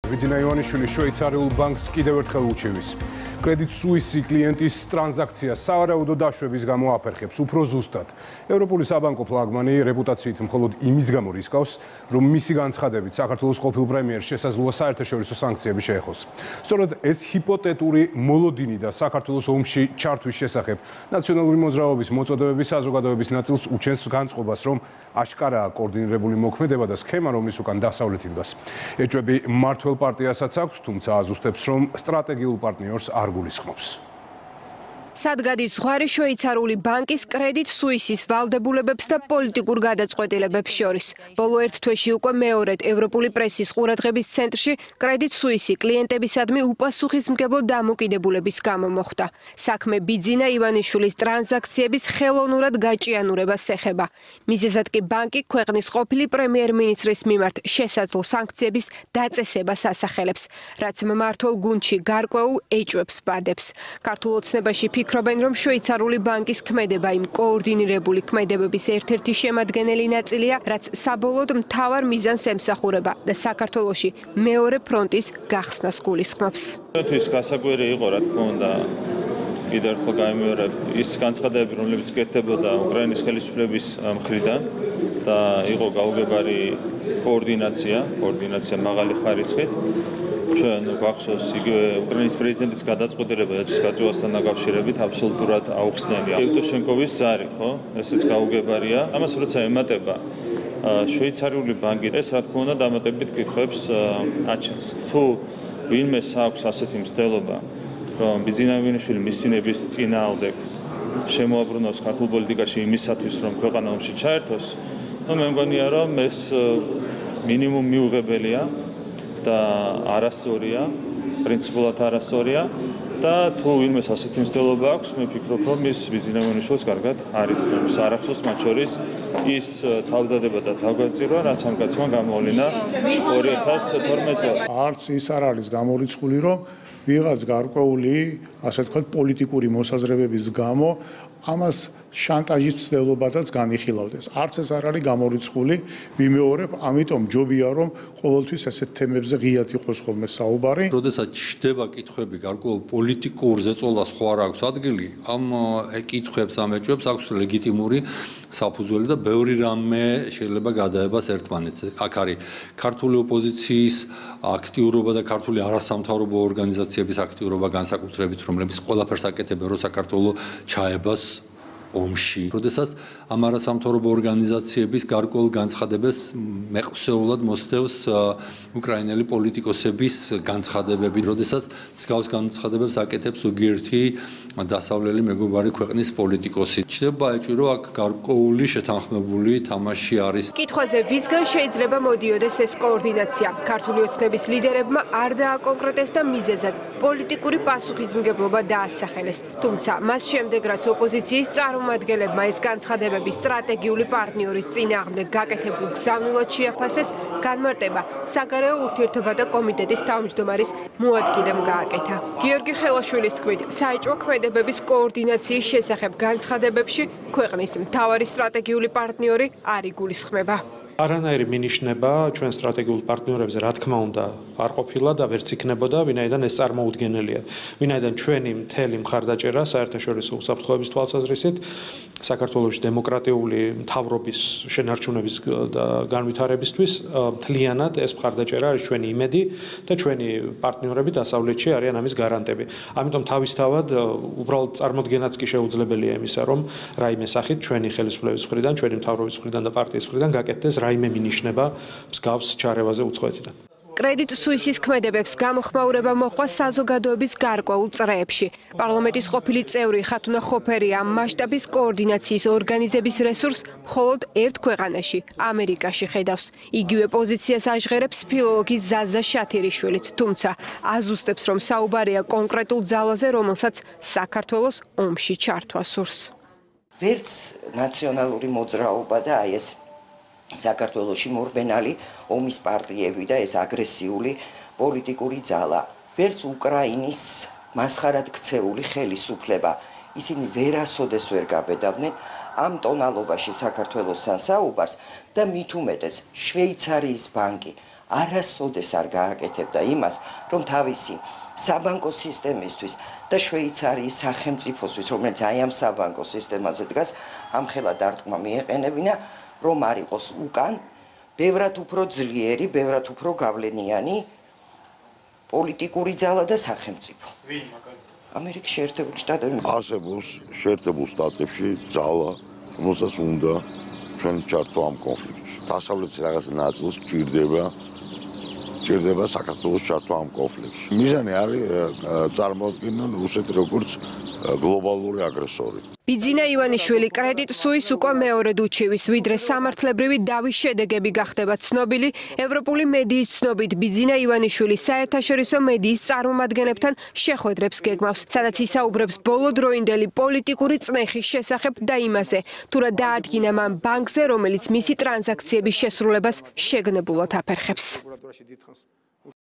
ვიძინა ივანიშვილი შვეიცარიულ ბანკს კიდევ ერთხელ უჩივის. კრედიტ სუისი კლიენტის ტრანზაქციას სავარაუდო დაშვების გამო აფერხებს. უფრო ზუსტად, ევროპული საბანკო ფლაგმანი რეპუტაციით მხოლოდ იმის გამო რისკავს, რომ მისი განცხადებით საქართველოს ყოფილ პრემიერს შესაძლოა საერთაშორისო სანქციები შეეხოს. სწორედ ეს ჰიპოთეტური მოლოდინი და საქართველოს ომში ჩართვის შესახებ ნაციონალური მოძრაობის მოწოდებების საზოგადოების ნაწილს უჩენს განწყობას, რომ აშკარაა კოორდინირებული მოქმედება და სქემა, რომლის უკან დასავლეთი დგას. ეჭვები მართლ პარტიასაც აქვს, თუმცა აზუსტებს, რომ სტრატეგიულ პარტნიორს არ გულისხმობს. სად გადის ზღვარი შვეიცარიული ბანკის კრედიტ სუისის ვალდებულებებს და პოლიტიკურ გადაწყვეტილებებს შორის. ბოლო ერთ თვეში უკვე მეორედ ევროპული პრესის ყურადღების ცენტრში კრედიტ სუისი კლიენტებისადმი უპასუხისმგებლო დამოკიდებულების გამო მოხვდა. საქმე ბიძინა ივანიშვილის ტრანზაქციების ხელოვნურად გაჭიანურებას ეხება. მიზეზად კი ბანკი ქვეყნის ყოფილი პრემიერ-მინისტრის მიმართ შესაძლო სანქციების დაწესებას ასახელებს, რაც მმართველ გუნდში გარკვეულ ეჭვებს ბადებს. ქართულ ოცნებაში ფიქრობენ, რომ შვეიცარიული ბანკის ქმედება იმ კოორდინირებული ქმედებების ერთ-ერთი შემადგენელი ნაწილია, რაც საბოლოოდ მთავარ მიზანს ემსახურება და საქართველოში მეორე ფრონტის გახსნას გულისხმობს. ეს გასაკვირი იყო, რა თქმა უნდა, კიდევ ერთხელ გამიმეორებ ის განცხადებები, რომლებიც კეთდებოდა უკრაინის ხელისუფლების მხრიდან და იყო გაუგებარი კოორდინაცია მაღალი ხარისხით. ჩვენ გვახსოვს იგივე უკრაინის პრეზიდენტის გადაწყვეტილება ეჭვის გაწევასთან დაკავშირებით აბსოლუტურად აუხსნელია. ევტოშენკოვის ზარი, ხო? ესეც გაუგებარია. ამას როცა ემატება შვეიცარიული ბანკი, ეს რა თქმა უნდა დამატებით კითხვებს აჩენს. თუ ვინმე აქვს ასეთი მცდელობა, რომ ბიძინა ივანიშვილი მისცინების წინააღმდეგ შემოაბრუნოს ქართულ პოლიტიკაში იმისათვის, რომ ქვეყანა ომში ჩაერთოს, მე მგონია, რომ ეს მინიმუმ მიუღებელია და არასწორია, პრინციპულად არასწორია და თუ ვინმეს ასეთი მცდელობა აქვს, მე ვფიქრობ, რომ ის ბიძინა ივანიშვილს კარგად არ იცნობს. არ ახსოვს მათ შორის ის თავდადება და თავგაწირვა, რაც ამ კაცმა გამოავლინა 2012 წელს. არც ის არ არის გამორიცხული, რომ ვიღაც გარკვეული, ასე ვთქვათ, პოლიტიკური მოსაზრებების გამო ამას შანტაჟის მცდელობათაც განიხილავდეს. არც ეს არ არის გამორიცხული, ვიმეორებ, ამიტომ ჯობია, რომ ყოველთვის ასეთ თემებზე ღიად იყოს ხოლმე საუბარი. როდესაც ჩდება კითხვები გარკვეულ პოლიტიკურ ზეწოლას ხო არ აქვს ადგილი, ამ კითხვებს, ამ ეჭვებს აქვს ლეგიტიმური საფუძველი და ბევრი რამე შეიძლება გადაებას ერთმანეთს. აქ არის ქართული ოპოზიციის აქტიურობა და ქართული არასამთავრობო ორგანიზაციების აქტიურობა განსაკუთრებით, რომლებიც ყველაფერს აკეთებენ, რომ საქართველო ჩაებას ომში. როდესაც ამ არასამთავრობო ორგანიზაციების გარკვეულ განცხადებებს მეყსეულად მოსდევს უკრაინელი პოლიტიკოსების განცხადებები, როდესაც მსგავს განცხადებებს აკეთებს ზოგიერთი დასავლელი მეგობარი ქვეყნის პოლიტიკოსი. ჩნდება ეჭვი, რომ აქ გარკვეული შეთანხმებული თამაში არის. კითხვაზე ვისგან შეიძლება მოდიოდეს ეს კოორდინაცია? ქართული ოცნების ლიდერებმა არ დააკონკრეტეს და მიზეზად პოლიტიკური პასუხისმგებლობა დაასახელეს. თუმცა მას შემდეგ, რაც ოპოზიციის წარმომადგენლებმა ეს განცხადებები სტრატეგიული პარტნიორის წინააღმდეგ გაკეთებულ გზავნილად შეაფასეს, განმარტება საგარეო ურთიერთობათა კომიტეტის თავმჯდომარის მოადგილემ გააკეთა. გიორგი ხელაშვილის თქმით, საეჭვო ქმედებების კოორდინაციის შესახებ განცხადებებში ქვეყნის მთავარი სტრატეგიული პარტნიორი არ იგულისხმება. არანაირი მინიშნება ჩვენ სტრატეგიულ პარტნიორებზე, რა თქმა უნდა, არ ყოფილა და ვერც იქნებოდა, ვინაიდან ეს წარმოუდგენელია. ვინაიდან ჩვენი მთელი მხარდაჭერა საერთაშორისო უსაფრთხოების თვალსაზრისით საქართველოში დემოკრატიული მთავრობის შენარჩუნების და განვითარებისთვის მთლიანად ეს მხარდაჭერა არის ჩვენი იმედი და ჩვენი პარტნიორები დასავლეთში არიან ამის გარანტები. ამიტომ თავისთავად უბრალოდ წარმოდგენაც კი შეუძლებელია იმისა, რომ რაიმე სახით ჩვენი ხელისუფლების მხრიდან, ჩვენი მთავრობის მხრიდან და პარტიის მხრიდან გაკეთდეს რაიმე მინიშნება მსგავს ჩარევაზე უცხოეთიდან. კრედიტ სუისის ქმედებებს გამოხმაურება მოჰყვა საზოგადოების გარკვეულ წრეებში. პარლამენტის ყოფილი წევრი ხათუნა ხოფერი ამ მასშტაბის კოორდინაციის ორგანიზების რესურსს მხოლოდ ერთ ქვეყანაში, ამერიკაში ხედავს. იგივე პოზიციას აჟღერებს ფილოლოგი ზაზა შათირიშვილიც, თუმცა აზუსტებს, რომ საუბარია კონკრეტულ ძალაზე, რომელსაც საქართველოს ომში ჩართვა სურს. ვერც ნაციონალური მოძრაობა და აი ეს საქართველოში მორბენალი ომის პარტიები და ეს აგრესიული პოლიტიკური ძალა, ვერც უკრაინის მასხარად ქცეული ხელისუფლება, ისინი ვერასოდეს ვერ გაბედავდნენ ამ ტონალობაში საქართველოსთან საუბარს და მით უმეტეს შვეიცარიის ბანკი არასოდეს არ გააკეთებდა იმას, რომ თავისი საბანკო სისტემისთვის და შვეიცარიის სახელმწიფოსთვის, რომელიც აი ამ საბანკო სისტემაზე დგას, ამხელა დარტყმა მიეყენებინა, რომ არ იყოს უკან ბევრად უფრო ძლიერი, ბევრად უფრო გავლენიანი პოლიტიკური ძალა და სახელმწიფო. ამერიკის შეერთებული შტატები არსებობს შეერთებულ შტატებში ძალა, რომელსაც უნდა ჩვენ ჩართო ამ კონფლიქტში. დასავლეთის რაღაც ნაწილს ჭირდება საქართველოს ჩართვა ამ კონფლიქტში. მიზანი არის წარმოადგენენ რუსეთი როგორც გლობალური აგრესორი. ბიძინა ივანიშვილი კრედიტ სუის უკვე მეორედ უჩივის, ვიდრე სამართლებრივი დავის შედეგები გახდება ცნობილი. ევროპული მედიის ცნობით, ბიძინა ივანიშვილი საერთაშორისო მედიის წარმომადგენლებთან შეხვედრებს გეგმავს, სადაც ისაუბრებს ბოლოდროინდელი პოლიტიკური წნეხის შესახებ და იმაზე, თუ რა დაადგინა მან ბანკზე, რომელიც მისი ტრანზაქციების შესრულებას შეგნებულად აფერხებს.